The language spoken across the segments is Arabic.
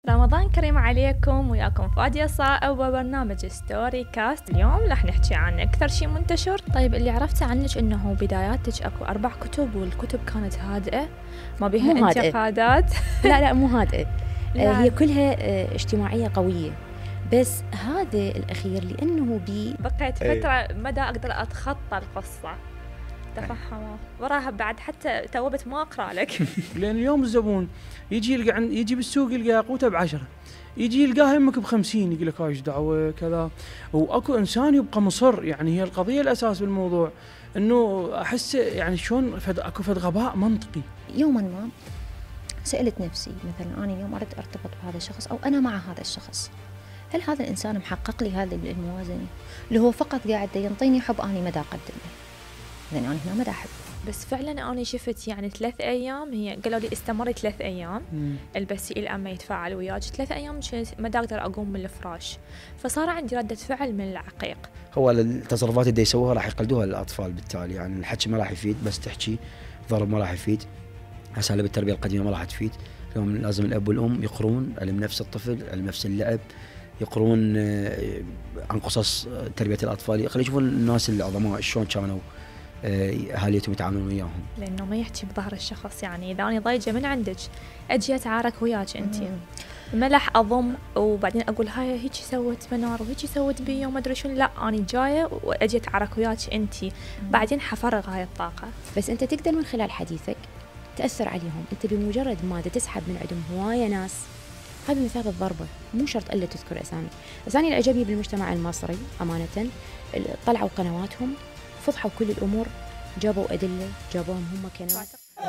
رمضان كريم عليكم، وياكم فادية صائب وبرنامج ستوري كاست. اليوم راح نحكي عن أكثر شيء منتشر. طيب، اللي عرفته عنك إنه بداياتك أكو 4 كتب، والكتب كانت هادئة ما بيها انتقادات. لا مو هادئة. هي كلها اجتماعية قوية، بس هذا الأخير لأنه بقيت فترة مدى أقدر أتخطى القصة تفهمه وراها، بعد حتى توبت ما أقرأ لك. لأن اليوم الزبون يجي بالسوق يلقى ياقوتة ب10، يجي يلقاها يمك ب50، يقول لك ايش دعوة كذا. واكو انسان يبقى مصر، يعني هي القضية الأساس بالموضوع انه احس يعني شلون اكو فد غباء منطقي. يوما ما سألت نفسي مثلا أنا اليوم أريد أرتبط بهذا الشخص أو أنا مع هذا الشخص، هل هذا الإنسان محقق لي هذه الموازنة اللي هو فقط قاعد ينطيني حب أنا مدى أقدم له؟ لأن أنا هنا مدى أحب. بس فعلا أنا شفت يعني 3 أيام، هي قالوا لي استمري 3 أيام البسي إلى أما يتفاعل وياك. 3 أيام ما أقدر أقوم من الفراش، فصار عندي ردة فعل من العقيق. هو التصرفات اللي يسووها راح يقلدوها الأطفال، بالتالي يعني الحكي ما راح يفيد، بس تحكي ضرب ما راح يفيد، أساليب التربية القديمة ما راح تفيد. اليوم لازم الأب والأم يقرون علم نفس الطفل، علم نفس اللعب، يقرون عن قصص تربية الأطفال، خلي يشوفون الناس العظماء شلون كانوا اهاليتهم يتعاملون وياهم. لانه ما يحكي بظهر الشخص، يعني اذا انا ضايجه من عندك اجي اتعارك وياك انت، ملح اضم وبعدين اقول هاي هيك سوت منار وهيك سوت بي وما ادري شنو، لا انا جايه واجي اتعارك وياك انت، بعدين حفرغ هاي الطاقه. بس انت تقدر من خلال حديثك تاثر عليهم، انت بمجرد ما تسحب من عندهم هوايه ناس. هذا مثال الضربه، مو شرط الا تذكر اسامي. بس انا اللي عجبني بالمجتمع المصري امانه، طلعوا قنواتهم فضحوا كل الأمور، جابوا أدلة، جابوهم هم كانوا.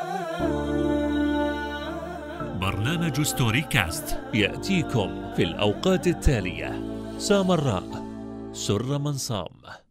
برنامج ستوري كاست يأتيكم في الأوقات التالية: سامراء، سر من صام.